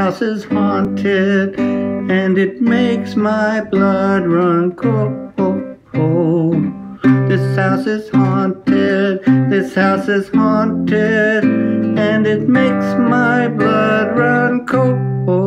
house is haunted, and it makes my blood run cold. This house is haunted, this house is haunted, and it makes my blood run cold.